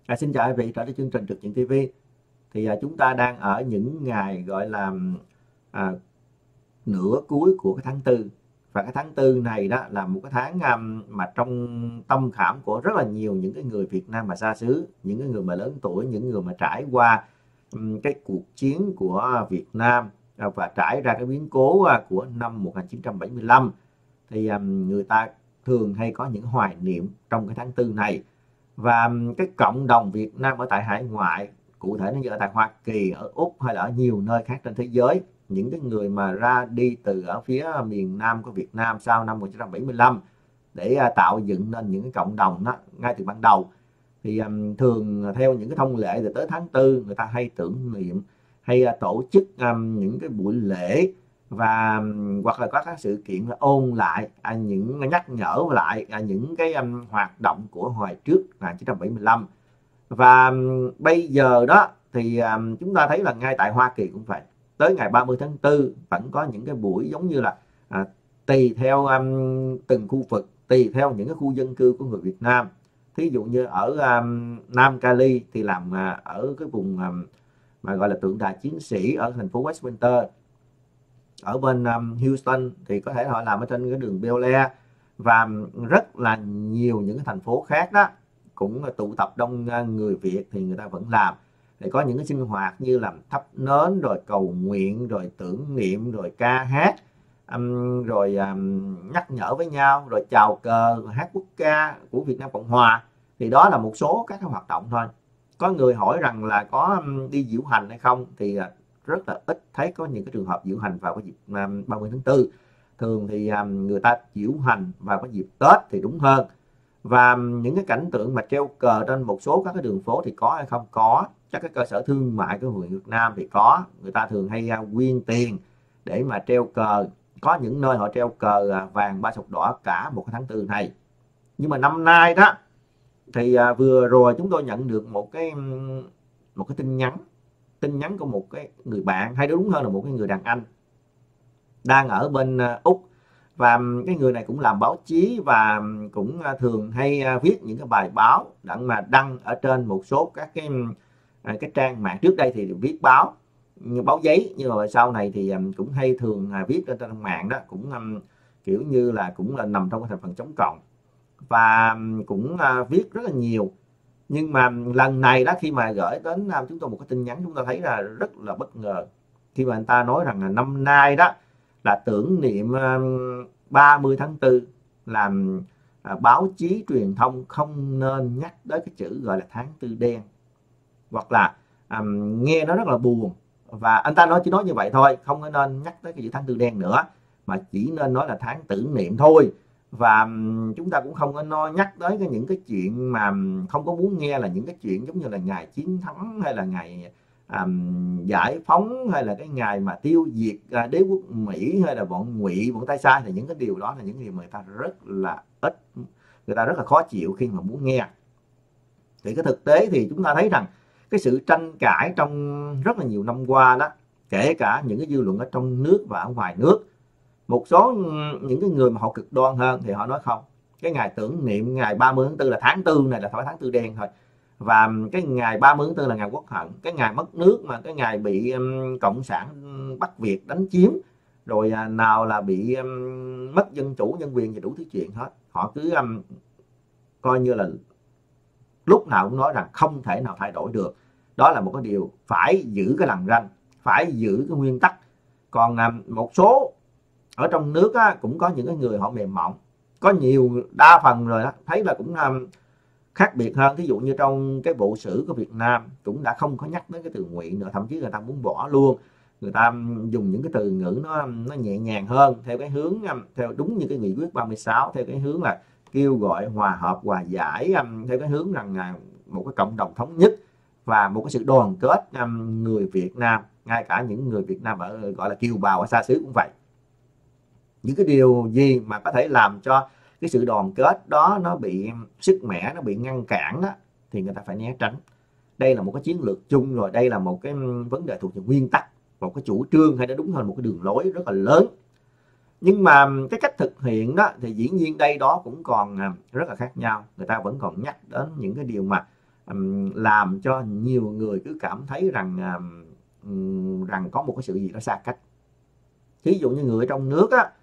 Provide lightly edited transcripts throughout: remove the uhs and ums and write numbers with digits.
Xin chào quý vị trở lại chương trình Trực Diện TV. Chúng ta đang ở những ngày gọi là à, nửa cuối của cái tháng tư, và cái tháng tư này đó là một cái tháng mà trong tâm khảm của rất là nhiều những cái người Việt Nam mà xa xứ, những cái người mà lớn tuổi, những người mà trải qua cái cuộc chiến của Việt Nam và trải ra cái biến cố của năm 1975. Người ta thường hay có những hoài niệm trong cái tháng tư này. Và cái cộng đồng Việt Nam ở tại hải ngoại, cụ thể như ở tại Hoa Kỳ, ở Úc hay là ở nhiều nơi khác trên thế giới, những cái người mà ra đi từ ở phía miền Nam của Việt Nam sau năm 1975 để tạo dựng nên những cái cộng đồng đó ngay từ ban đầu, thường theo những cái thông lệ thì tới tháng tư người ta hay tưởng niệm, hay tổ chức những cái buổi lễ, và hoặc là có các sự kiện là ôn lại những nhắc nhở lại những cái hoạt động của hồi trước 1975. Và bây giờ đó thì chúng ta thấy là ngay tại Hoa Kỳ cũng vậy, tới ngày 30 tháng 4 vẫn có những cái buổi giống như là tùy theo từng khu vực, tùy theo những cái khu dân cư của người Việt Nam. Thí dụ như ở Nam Cali thì làm ở cái vùng mà gọi là tượng đài chiến sĩ ở thành phố Westminster. Ở bên Houston thì có thể họ làm ở trên cái đường Bel Air, và rất là nhiều những cái thành phố khác đó cũng tụ tập đông người Việt thì người ta vẫn làm. Thì có những cái sinh hoạt như làm thắp nến, rồi cầu nguyện, rồi tưởng niệm, rồi ca hát, rồi nhắc nhở với nhau, rồi chào cờ, rồi hát quốc ca của Việt Nam Cộng Hòa. Thì đó là một số các cái hoạt động thôi. Có người hỏi rằng là có đi diễu hành hay không, thì rất là ít thấy có những cái trường hợp diễu hành vào cái dịp 30 tháng 4. Thường thì người ta diễu hành vào cái dịp Tết thì đúng hơn. Và những cái cảnh tượng mà treo cờ trên một số các cái đường phố thì có hay không? Có. Các cái cơ sở thương mại của người Việt Nam thì có. Người ta thường hay quyên tiền để mà treo cờ. Có những nơi họ treo cờ vàng ba sọc đỏ cả một cái tháng tư này. Nhưng mà năm nay đó thì vừa rồi chúng tôi nhận được một cái tin nhắn của một cái người bạn, hay đúng hơn là một cái người đàn anh đang ở bên Úc. Và cái người này cũng làm báo chí và cũng thường hay viết những cái bài báo đăng ở trên một số các cái trang mạng. Trước đây thì viết báo giấy, nhưng mà sau này thì cũng hay thường viết trên trang mạng đó, cũng kiểu như là cũng là nằm trong cái thành phần chống cộng, và cũng viết rất là nhiều. Nhưng mà lần này đó, khi mà gửi đến chúng tôi một cái tin nhắn, chúng ta thấy là rất là bất ngờ khi mà anh ta nói rằng là năm nay đó là tưởng niệm 30 tháng 4, làm báo chí truyền thông không nên nhắc tới cái chữ gọi là tháng tư đen, hoặc là nghe nó rất là buồn. Và anh ta chỉ nói như vậy thôi, không có nên nhắc tới cái chữ tháng tư đen nữa, mà chỉ nên nói là tháng tưởng niệm thôi. Và chúng ta cũng không có nhắc tới những cái chuyện mà không có muốn nghe, là những cái chuyện giống như là ngày chiến thắng, hay là ngày giải phóng, hay là cái ngày mà tiêu diệt đế quốc Mỹ, hay là bọn Ngụy, bọn Tay Sai. Thì những cái điều đó là những điều mà người ta rất là ít, người ta rất là khó chịu khi mà muốn nghe. Thì cái thực tế thì chúng ta thấy rằng cái sự tranh cãi trong rất là nhiều năm qua đó, kể cả những cái dư luận ở trong nước và ở ngoài nước, một số những cái người mà họ cực đoan hơn thì họ nói không, cái ngày tưởng niệm ngày 30 tháng 4 là tháng tư này là phải tháng tư đen thôi, và cái ngày 30 tháng 4 là ngày quốc hận, cái ngày mất nước, mà cái ngày bị cộng sản Bắc Việt đánh chiếm, rồi nào là bị mất dân chủ nhân quyền và đủ thứ chuyện hết. Họ cứ coi như là lúc nào cũng nói rằng không thể nào thay đổi được. Đó là một cái điều phải giữ cái lằn ranh, phải giữ cái nguyên tắc. Còn một số ở trong nước cũng có những cái người họ mềm mỏng, có nhiều, đa phần rồi đó, thấy là cũng khác biệt hơn. Thí dụ như trong cái bộ sử của Việt Nam cũng đã không có nhắc đến cái từ Ngụy nữa, thậm chí người ta muốn bỏ luôn. Người ta dùng những cái từ ngữ nó nhẹ nhàng hơn, theo cái hướng, theo đúng như cái nghị quyết 36, theo cái hướng là kêu gọi hòa hợp, hòa giải, theo cái hướng rằng một cái cộng đồng thống nhất và một cái sự đoàn kết người Việt Nam, ngay cả những người Việt Nam ở gọi là kiều bào ở xa xứ cũng vậy. Những cái điều gì mà có thể làm cho cái sự đoàn kết đó nó bị sức mẻ, nó bị ngăn cản đó, thì người ta phải né tránh. Đây là một cái chiến lược chung rồi, đây là một cái vấn đề thuộc về nguyên tắc, một cái chủ trương, hay nó đúng hơn một cái đường lối rất là lớn. Nhưng mà cái cách thực hiện đó thì dĩ nhiên đây đó cũng còn rất là khác nhau. Người ta vẫn còn nhắc đến những cái điều mà làm cho nhiều người cứ cảm thấy rằng rằng có một cái sự gì đó xa cách. Ví dụ như người ở trong nước á,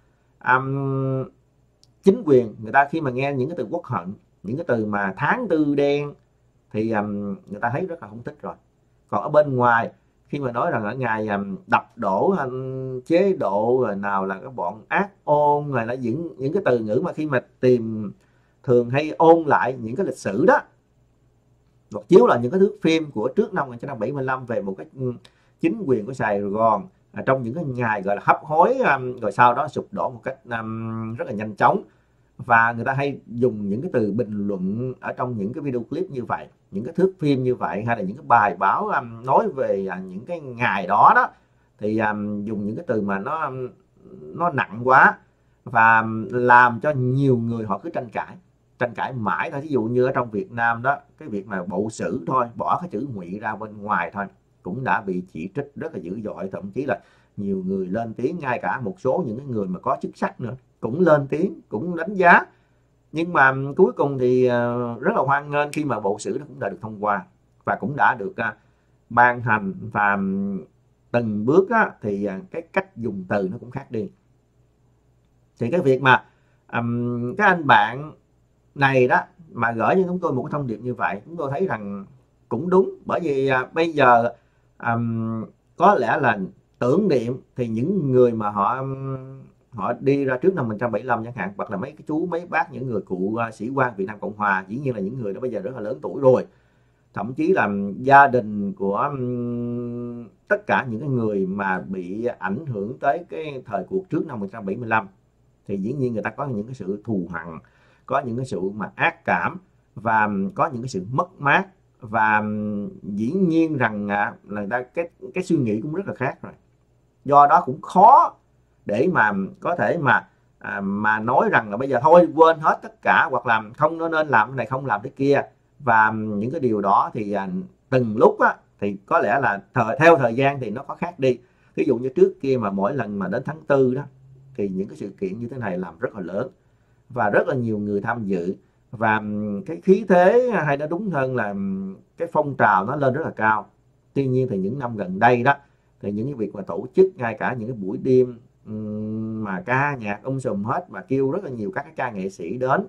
chính quyền người ta khi mà nghe những cái từ quốc hận, những cái từ mà tháng tư đen thì người ta thấy rất là không thích rồi. Còn ở bên ngoài khi mà nói rằng ở ngày đập đổ chế độ rồi nào là các bọn ác ôn, rồi là những cái từ ngữ mà khi mà tìm thường hay ôn lại những cái lịch sử đó, hoặc chiếu là những cái thước phim của trước năm 1975 về một cái chính quyền của Sài Gòn trong những cái ngày gọi là hấp hối, rồi sau đó sụp đổ một cách rất là nhanh chóng. Và người ta hay dùng những cái từ bình luận ở trong những cái video clip như vậy, những cái thước phim như vậy, hay là những cái bài báo nói về những cái ngày đó đó, thì dùng những cái từ mà nó nặng quá và làm cho nhiều người họ cứ tranh cãi mãi thôi. Ví dụ như ở trong Việt Nam đó, cái việc mà bộ sử thôi, bỏ cái chữ ngụy ra bên ngoài thôi cũng đã bị chỉ trích rất là dữ dội, thậm chí là nhiều người lên tiếng, ngay cả một số những cái người mà có chức sắc nữa cũng lên tiếng, cũng đánh giá. Nhưng mà cuối cùng thì rất là hoan nghênh khi mà bộ sử nó cũng đã được thông qua và cũng đã được ban hành, và từng bước á, thì cái cách dùng từ nó cũng khác đi. Thì cái việc mà các anh bạn này đó mà gửi cho chúng tôi một cái thông điệp như vậy, chúng tôi thấy rằng cũng đúng. Bởi vì bây giờ có lẽ là tưởng niệm thì những người mà họ đi ra trước năm 1975 chẳng hạn, hoặc là mấy cái chú mấy bác, những người cụ sĩ quan Việt Nam Cộng Hòa, dĩ nhiên là những người đó bây giờ rất là lớn tuổi rồi, thậm chí là gia đình của tất cả những cái người mà bị ảnh hưởng tới cái thời cuộc trước năm 1975, thì dĩ nhiên người ta có những cái sự thù hằn, có những cái sự mà ác cảm, và có những cái sự mất mát, và dĩ nhiên rằng là người ta cái suy nghĩ cũng rất là khác rồi. Do đó cũng khó để mà có thể mà nói rằng là bây giờ thôi quên hết tất cả, hoặc là không nên làm cái này, không làm cái kia. Và những cái điều đó thì từng lúc á, thì có lẽ là theo thời gian thì nó có khác đi. Ví dụ như trước kia mà mỗi lần mà đến tháng 4 đó thì những cái sự kiện như thế này làm rất là lớn và rất là nhiều người tham dự, và cái khí thế, hay nó đúng hơn là cái phong trào nó lên rất là cao. Tuy nhiên thì những năm gần đây đó thì những cái việc mà tổ chức ngay cả những cái buổi đêm mà ca nhạc sùm hết, và kêu rất là nhiều các cái ca nghệ sĩ đến,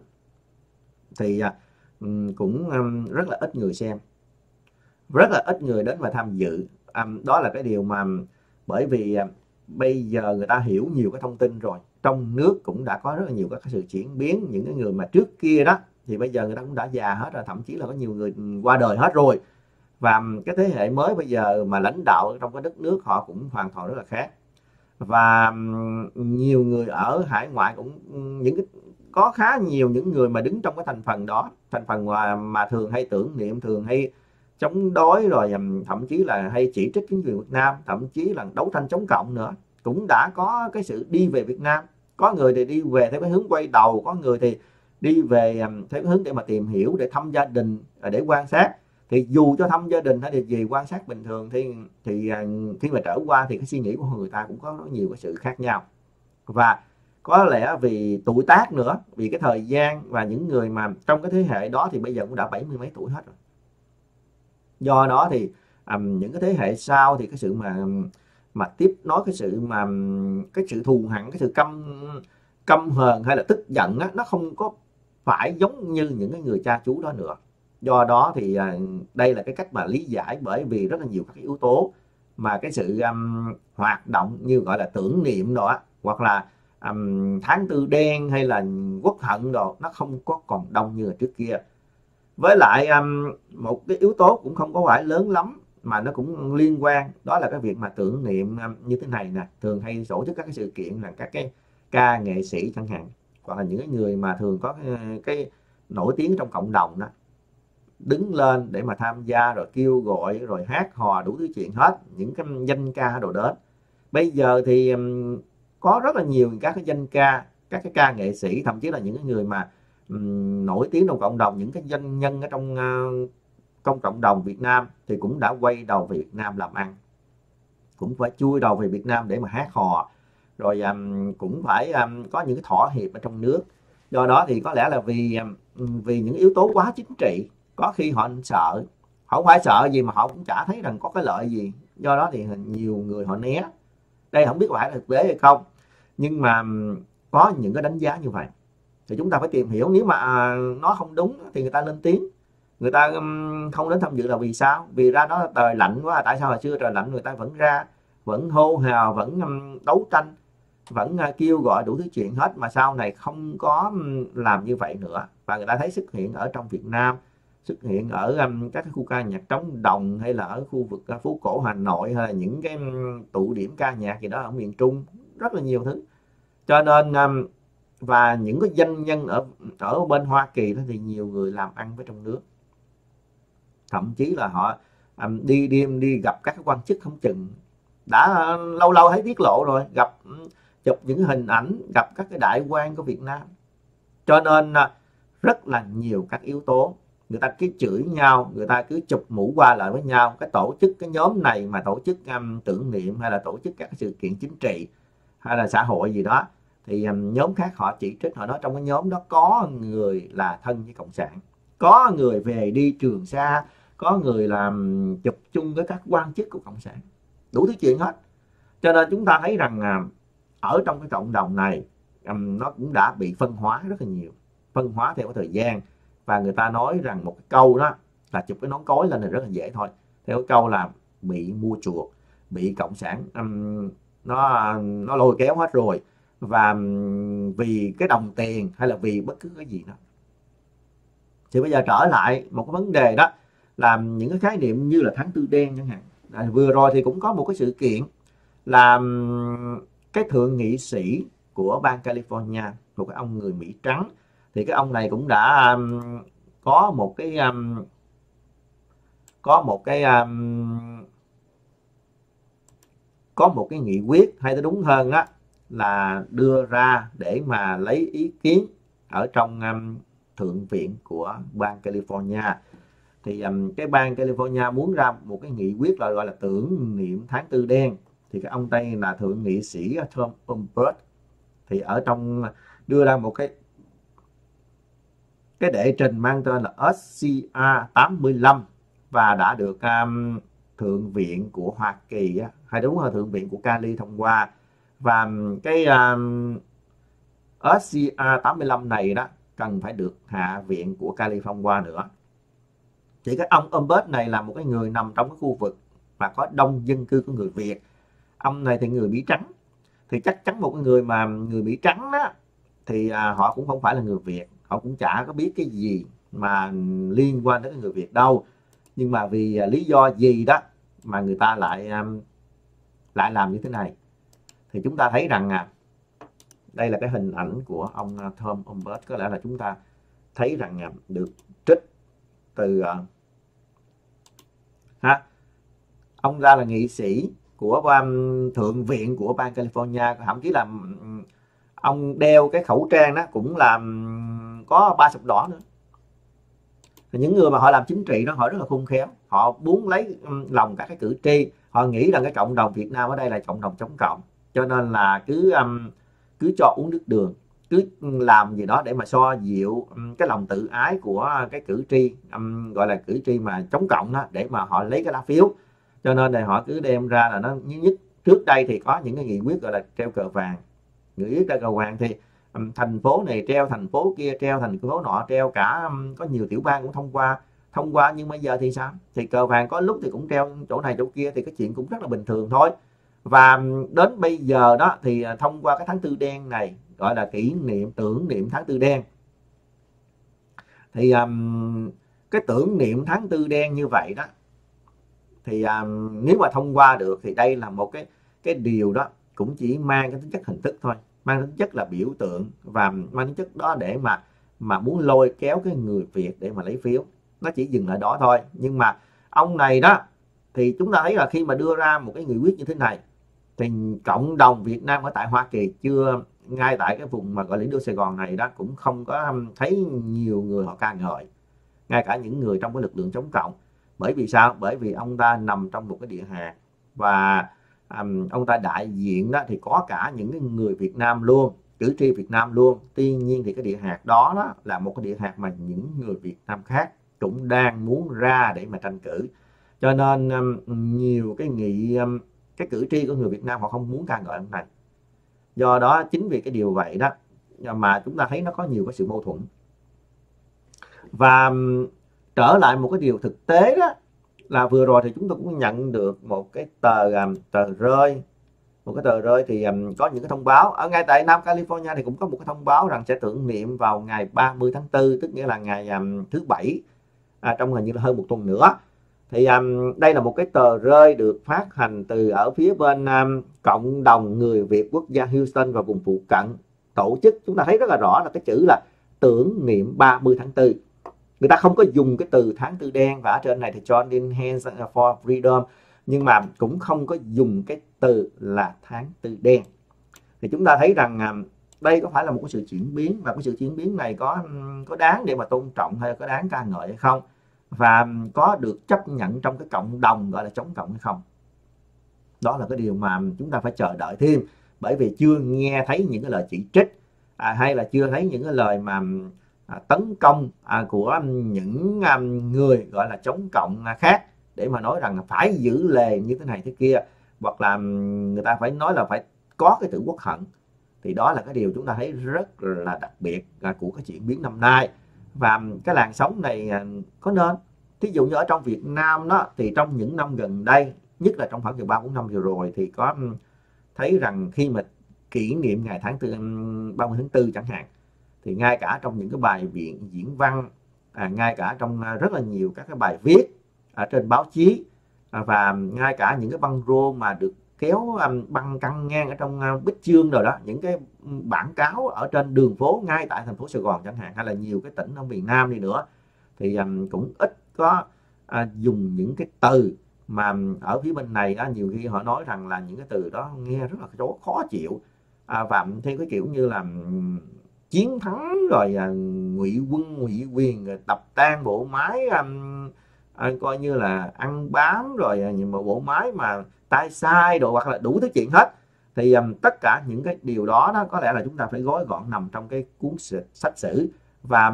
thì cũng rất là ít người xem, rất là ít người đến và tham dự. Đó là cái điều mà bởi vì bây giờ người ta hiểu nhiều cái thông tin rồi, trong nước cũng đã có rất là nhiều các cái sự chuyển biến. Những cái người mà trước kia đó thì bây giờ người ta cũng đã già hết rồi, thậm chí là có nhiều người qua đời hết rồi. Và cái thế hệ mới bây giờ mà lãnh đạo trong cái đất nước họ cũng hoàn toàn rất là khác. Và nhiều người ở hải ngoại cũng có khá nhiều những người mà đứng trong cái thành phần đó, thành phần mà thường hay tưởng niệm, thường hay chống đối, rồi thậm chí là hay chỉ trích chính quyền Việt Nam, thậm chí là đấu tranh chống cộng nữa, cũng đã có cái sự đi về Việt Nam. Có người thì đi về theo cái hướng quay đầu, có người thì đi về theo cái hướng để mà tìm hiểu, để thăm gia đình, để quan sát. Thì dù cho thăm gia đình hay là gì quan sát bình thường thì khi mà trở qua thì cái suy nghĩ của người ta cũng có nhiều cái sự khác nhau. Và có lẽ vì tuổi tác nữa, vì cái thời gian, và những người mà trong cái thế hệ đó thì bây giờ cũng đã 70 mấy tuổi hết rồi. Do đó thì những cái thế hệ sau thì cái sự mà tiếp nói cái sự thù hằn, cái sự căm hờn hay là tức giận á, nó không có phải giống như những cái người cha chú đó nữa. Do đó thì đây là cái cách mà lý giải, bởi vì rất là nhiều các cái yếu tố mà cái sự hoạt động như gọi là tưởng niệm đó, hoặc là tháng tư đen hay là quốc hận đồ, nó không có còn đông như là trước kia. Với lại một cái yếu tố cũng không có phải lớn lắm mà nó cũng liên quan, đó là cái việc mà tưởng niệm như thế này nè, thường hay tổ chức các cái sự kiện là các cái ca nghệ sĩ chẳng hạn, hoặc là những cái người mà thường có cái nổi tiếng trong cộng đồng đó, đứng lên để mà tham gia, rồi kêu gọi, rồi hát hò đủ thứ chuyện hết, những cái danh ca đồ đến. Bây giờ thì có rất là nhiều các cái danh ca, các cái ca nghệ sĩ, thậm chí là những cái người mà nổi tiếng trong cộng đồng, những cái doanh nhân ở trong cộng đồng Việt Nam thì cũng đã quay đầu về Việt Nam làm ăn, cũng phải chui đầu về Việt Nam để mà hát hò, rồi cũng phải có những cái thỏa hiệp ở trong nước. Do đó thì có lẽ là vì những yếu tố quá chính trị, có khi họ sợ, họ không phải sợ gì mà họ cũng chả thấy rằng có cái lợi gì, do đó thì nhiều người họ né. Đây không biết phải là thực tế hay không, nhưng mà có những cái đánh giá như vậy thì chúng ta phải tìm hiểu. Nếu mà nó không đúng thì người ta lên tiếng, người ta không đến tham dự là vì sao? Vì ra đó trời lạnh quá. Tại sao hồi xưa trời lạnh người ta vẫn ra, vẫn hô hào, vẫn đấu tranh, vẫn kêu gọi đủ thứ chuyện hết, mà sau này không có làm như vậy nữa. Và người ta thấy xuất hiện ở trong Việt Nam, xuất hiện ở các cái khu ca nhạc trống đồng, hay là ở khu vực phố cổ Hà Nội, hay là những cái tụ điểm ca nhạc gì đó ở miền Trung, rất là nhiều thứ. Cho nên và những cái doanh nhân ở bên Hoa Kỳ đó thì nhiều người làm ăn với trong nước, thậm chí là họ đi gặp các cái quan chức không chừng, đã lâu lâu thấy tiết lộ rồi, gặp chụp những hình ảnh gặp các cái đại quan của Việt Nam. Cho nên rất là nhiều các yếu tố, người ta cứ chửi nhau, người ta cứ chụp mũ qua lại với nhau. Cái tổ chức, cái nhóm này mà tổ chức tưởng niệm, hay là tổ chức các sự kiện chính trị hay là xã hội gì đó, thì nhóm khác họ chỉ trích, họ nói trong cái nhóm đó có người là thân với cộng sản, có người về đi Trường Sa, có người làm chụp chung với các quan chức của cộng sản, đủ thứ chuyện hết. Cho nên chúng ta thấy rằng ở trong cái cộng đồng này nó cũng đã bị phân hóa rất là nhiều, phân hóa theo cái thời gian. Và người ta nói rằng một cái câu đó là chụp cái nón cối lên là rất là dễ thôi, theo cái câu là bị mua chuộc, bị cộng sản nó lôi kéo hết rồi, và vì cái đồng tiền hay là vì bất cứ cái gì đó. Thì bây giờ trở lại một cái vấn đề đó là những cái khái niệm như là tháng tư đen chẳng hạn. Vừa rồi thì cũng có một cái sự kiện là cái thượng nghị sĩ của bang California, một cái ông người Mỹ trắng, thì cái ông này cũng đã có một cái nghị quyết, hay nói đúng hơn đó là đưa ra để mà lấy ý kiến ở trong thượng viện của bang California. Thì cái bang California muốn ra một cái nghị quyết là gọi là tưởng niệm tháng tư đen. Thì cái ông đây là thượng nghị sĩ Tom Omburg, thì ở trong đưa ra một cái đệ trình mang tên là SCR 85 và đã được thượng viện của Hoa Kỳ, hay đúng là thượng viện của Cali thông qua. Và cái SCR 85 này đó cần phải được hạ viện của Cali thông qua nữa. Thì cái ông Omburg này là một cái người nằm trong cái khu vực mà có đông dân cư của người Việt. Ông này thì người Mỹ trắng, thì chắc chắn một người mà người Mỹ trắng đó thì họ cũng không phải là người Việt, họ cũng chả có biết cái gì mà liên quan đến người Việt đâu. Nhưng mà vì lý do gì đó mà người ta lại làm như thế này, thì chúng ta thấy rằng đây là cái hình ảnh của ông Tom Omburg. Có lẽ là chúng ta thấy rằng được trích từ ông ra là nghị sĩ của thượng viện của bang California, thậm chí là ông đeo cái khẩu trang đó cũng làm có 3 sọc đỏ nữa. Những người mà họ làm chính trị đó họ rất là khôn khéo, họ muốn lấy lòng các cái cử tri, họ nghĩ rằng cái cộng đồng Việt Nam ở đây là cộng đồng chống cộng, cho nên là cứ cho uống nước đường, cứ làm gì đó để mà xoa dịu cái lòng tự ái của cái cử tri, gọi là cử tri mà chống cộng đó, để mà họ lấy cái lá phiếu. Cho nên là họ cứ đem ra là nó nhất. Trước đây thì có những cái nghị quyết gọi là treo cờ vàng, nghị quyết treo cờ vàng thì thành phố này treo, thành phố kia treo, thành phố nọ treo, cả có nhiều tiểu bang cũng thông qua. Nhưng bây giờ thì sao? Thì cờ vàng có lúc thì cũng treo chỗ này chỗ kia, thì cái chuyện cũng rất là bình thường thôi. Và đến bây giờ đó thì thông qua cái tháng tư đen này, gọi là tưởng niệm tháng tư đen. Thì cái tưởng niệm tháng tư đen như vậy đó, thì nếu mà thông qua được thì đây là một cái điều đó cũng chỉ mang cái tính chất hình thức thôi, mang tính chất là biểu tượng, và mang tính chất đó để mà muốn lôi kéo cái người Việt để mà lấy phiếu. Nó chỉ dừng lại đó thôi. Nhưng mà ông này đó thì chúng ta thấy là khi mà đưa ra một cái nghị quyết như thế này thì cộng đồng Việt Nam ở tại Hoa Kỳ chưa, ngay tại cái vùng mà gọi là Lido Sài Gòn này đó, cũng không có thấy nhiều người họ ca ngợi, ngay cả những người trong cái lực lượng chống cộng. Bởi vì sao? Bởi vì ông ta nằm trong một cái địa hạt, và ông ta đại diện đó thì có cả những cái người Việt Nam luôn, cử tri Việt Nam luôn. Tuy nhiên thì cái địa hạt đó là một cái địa hạt mà những người Việt Nam khác cũng đang muốn ra để mà tranh cử. Cho nên nhiều cái cử tri của người Việt Nam họ không muốn ca ngợi ông này. Do đó chính vì cái điều vậy đó mà chúng ta thấy nó có nhiều cái sự mâu thuẫn. Và trở lại một cái điều thực tế đó là vừa rồi thì chúng tôi cũng nhận được một cái tờ rơi. Một cái tờ rơi thì có những cái thông báo ở ngay tại Nam California thì cũng có một cái thông báo rằng sẽ tưởng niệm vào ngày 30 tháng 4, tức nghĩa là ngày thứ Bảy, trong hình như là hơn một tuần nữa. Thì đây là một cái tờ rơi được phát hành từ ở phía bên cộng đồng người Việt quốc gia Houston và vùng phụ cận tổ chức. Chúng ta thấy rất là rõ là cái chữ là tưởng niệm 30 tháng 4. Người ta không có dùng cái từ tháng tư đen, và ở trên này thì Joining Hands for Freedom, nhưng mà cũng không có dùng cái từ là tháng tư đen. Thì chúng ta thấy rằng đây có phải là một cái sự chuyển biến, và cái sự chuyển biến này có đáng để mà tôn trọng hay có đáng ca ngợi hay không, và có được chấp nhận trong cái cộng đồng gọi là chống cộng hay không. Đó là cái điều mà chúng ta phải chờ đợi thêm, bởi vì chưa nghe thấy những cái lời chỉ trích hay là chưa thấy những cái lời mà tấn công của những người gọi là chống cộng khác để mà nói rằng phải giữ lề như thế này thế kia, hoặc là người ta phải nói là phải có cái tự quốc hận. Thì đó là cái điều chúng ta thấy rất là đặc biệt của cái chuyển biến năm nay. Và cái làn sóng này có nên, thí dụ như ở trong Việt Nam đó, thì trong những năm gần đây, nhất là trong khoảng từ 3-4 năm vừa rồi, thì có thấy rằng khi mà kỷ niệm ngày 30 tháng 4 chẳng hạn, thì ngay cả trong những cái bài diễn văn, ngay cả trong rất là nhiều các cái bài viết trên báo chí, và ngay cả những cái băng rô mà được kéo băng căng ngang ở trong bích chương rồi đó, những cái bảng cáo ở trên đường phố ngay tại thành phố Sài Gòn chẳng hạn, hay là nhiều cái tỉnh ở miền Nam đi nữa, thì cũng ít có dùng những cái từ mà ở phía bên này nhiều khi họ nói rằng là những cái từ đó nghe rất là khó chịu, và theo cái kiểu như là chiến thắng rồi ngụy quân ngụy quyền, rồi đập tan bộ máy, coi như là ăn bám, rồi những bộ máy mà tay sai đồ, hoặc là đủ thứ chuyện hết. Thì tất cả những cái điều đó có lẽ là chúng ta phải gói gọn nằm trong cái cuốn sách sử. Và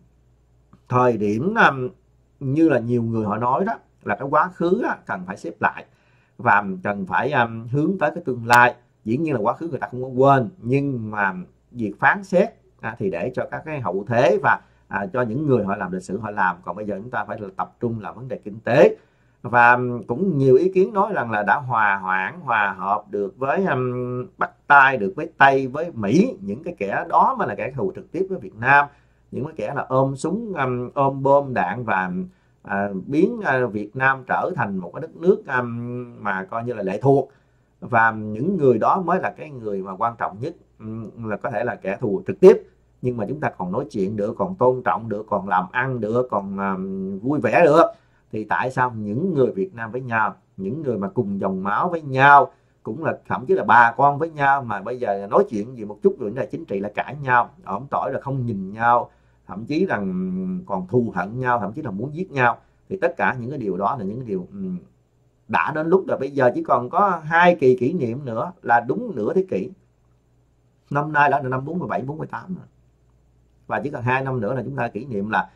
thời điểm như là nhiều người họ nói đó, là cái quá khứ cần phải xếp lại và cần phải hướng tới cái tương lai. Dĩ nhiên là quá khứ người ta không có quên, nhưng mà việc phán xét thì để cho các cái hậu thế và cho những người họ làm lịch sử họ làm. Còn bây giờ chúng ta phải là tập trung làm vấn đề kinh tế. Và cũng nhiều ý kiến nói rằng là đã hòa hợp được với bắt tay được với Tây, với Mỹ, những cái kẻ đó mà là kẻ thù trực tiếp với Việt Nam, những cái kẻ là ôm súng ôm bom đạn và biến Việt Nam trở thành một cái đất nước mà coi như là lệ thuộc. Và những người đó mới là cái người mà quan trọng nhất, là có thể là kẻ thù trực tiếp, nhưng mà chúng ta còn nói chuyện được, còn tôn trọng được, còn làm ăn được, còn vui vẻ được. Thì tại sao những người Việt Nam với nhau, những người mà cùng dòng máu với nhau, cũng là thậm chí là bà con với nhau, mà bây giờ nói chuyện gì một chút rồi là chính trị là cãi nhau, ỏm tỏi là không nhìn nhau, thậm chí là còn thù hận nhau, thậm chí là muốn giết nhau. Thì tất cả những cái điều đó là những cái điều đã đến lúc rồi. Bây giờ chỉ còn có 2 kỳ kỷ niệm nữa là đúng nửa thế kỷ. Năm nay đã là năm 47, 48 rồi. Và chỉ còn 2 năm nữa là chúng ta kỷ niệm là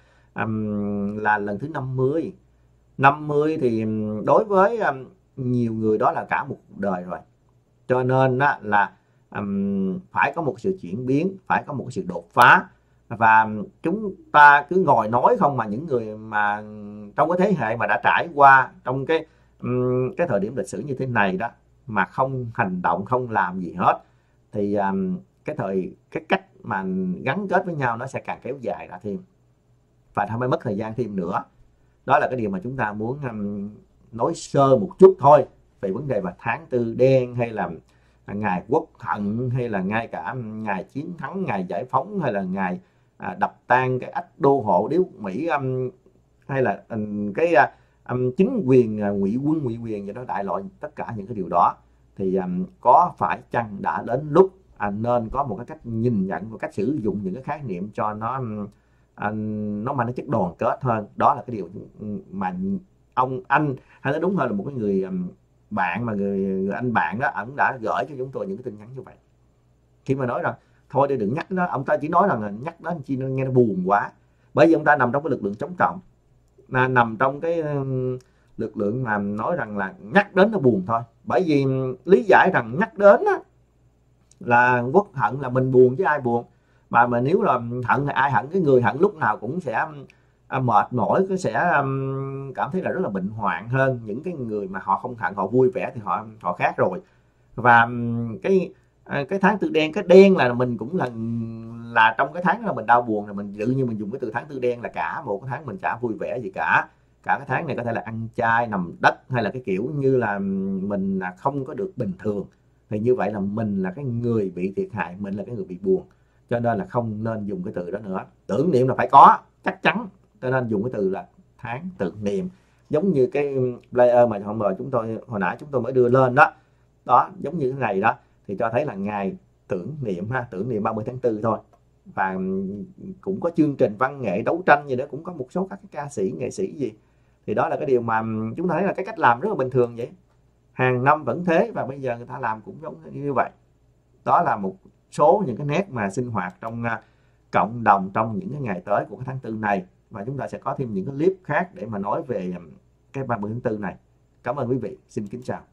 lần thứ 50. 50 thì đối với nhiều người đó là cả một cuộc đời rồi. Cho nên là phải có một sự chuyển biến, phải có một sự đột phá. Và chúng ta cứ ngồi nói không, mà những người mà trong cái thế hệ mà đã trải qua trong cái thời điểm lịch sử như thế này đó, mà không hành động, không làm gì hết, thì cái cách mà gắn kết với nhau nó sẽ càng kéo dài ra thêm, và nó mới mất thời gian thêm nữa. Đó là cái điều mà chúng ta muốn nói sơ một chút thôi về vấn đề mà tháng tư đen, hay là ngày quốc hận, hay là ngay cả ngày chiến thắng, ngày giải phóng, hay là ngày đập tan cái ách đô hộ đế quốc Mỹ, hay là cái chính quyền ngụy quân ngụy quyền vậy đó, đại loại tất cả những cái điều đó. Thì có phải chăng đã đến lúc nên có một cái cách nhìn nhận, một cách sử dụng những cái khái niệm cho nó mang cái chất đoàn kết hơn. Đó là cái điều mà anh hay nói đúng hơn là một cái người bạn, mà người anh bạn đó, ổng đã gửi cho chúng tôi những cái tin nhắn như vậy. Khi mà nói rằng thôi đừng nhắc đó, ông ta chỉ nói rằng là nhắc đó chi nghe nó buồn quá, bởi vì ông ta nằm trong cái lực lượng chống cộng. nằm trong cái lực lượng mà nói rằng là nhắc đến nó buồn thôi. Bởi vì lý giải rằng nhắc đến á, là uất hận là mình buồn chứ ai buồn. Mà nếu là hận là ai hận, cái người hận lúc nào cũng sẽ mệt mỏi, cái sẽ cảm thấy là rất là bệnh hoạn hơn những cái người mà họ không hận, họ vui vẻ thì họ khác rồi. Và cái tháng tư đen, cái đen là mình cũng là trong cái tháng đó là mình đau buồn, là mình tự nhiên mình dùng cái từ tháng tư đen là cả một cái tháng mình chả vui vẻ gì cả cái tháng này có thể là ăn chay nằm đất, hay là cái kiểu như là mình không có được bình thường, thì như vậy là mình là cái người bị thiệt hại, mình là cái người bị buồn, cho nên là không nên dùng cái từ đó nữa. Tưởng niệm là phải có chắc chắn, cho nên dùng cái từ là tháng tưởng niệm. Giống như cái player mà hồi nãy chúng tôi mới đưa lên đó, giống như cái ngày đó thì cho thấy là ngày tưởng niệm tưởng niệm 30 tháng 4 thôi. Và cũng có chương trình văn nghệ đấu tranh gì đó, cũng có một số các cái ca sĩ nghệ sĩ gì, thì đó là cái điều mà chúng ta thấy là cái cách làm rất là bình thường vậy, hàng năm vẫn thế, và bây giờ người ta làm cũng giống như vậy. Đó là một số những cái nét mà sinh hoạt trong cộng đồng trong những cái ngày tới của cái tháng 4 này, và chúng ta sẽ có thêm những cái clip khác để mà nói về cái 30 tháng 4 này. Cảm ơn quý vị, xin kính chào.